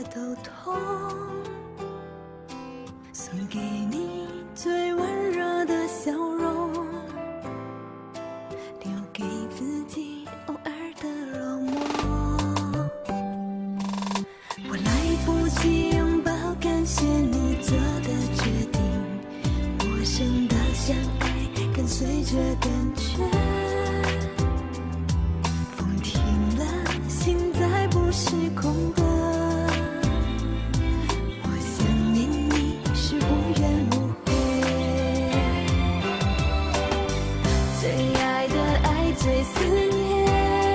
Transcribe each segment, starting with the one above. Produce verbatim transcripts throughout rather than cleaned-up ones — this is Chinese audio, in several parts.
都痛，送给你最温热的笑容，留给自己偶尔的落寞。我来不及拥抱，感谢你做的决定，陌生的相爱，跟随着感觉。风停了，心再不是空的。我想念你是无怨无悔，最爱的爱，最思念，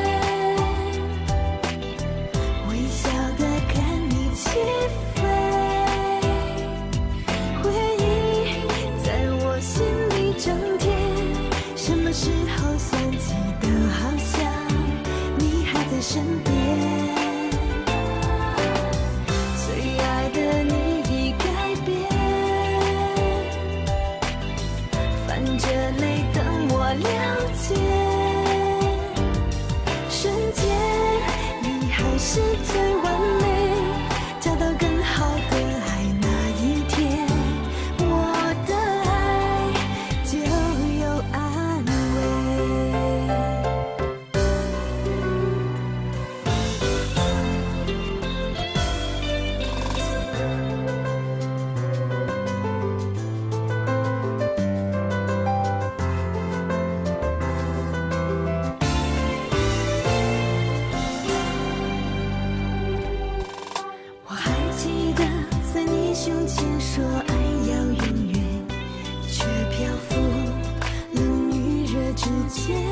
微笑的看你起飞，回忆在我心里整天，什么时候想起的好像你还在身边，最爱的你已改变，泛着泪等我了解，瞬间你还是最完美，找到更好的爱那一天，我的爱就有安慰。我还记得在你胸前说爱要永远，却漂浮冷与热之间，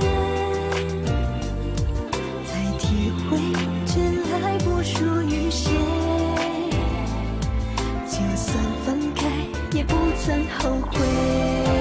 才体会真爱不属于谁，就算分开也不曾后悔。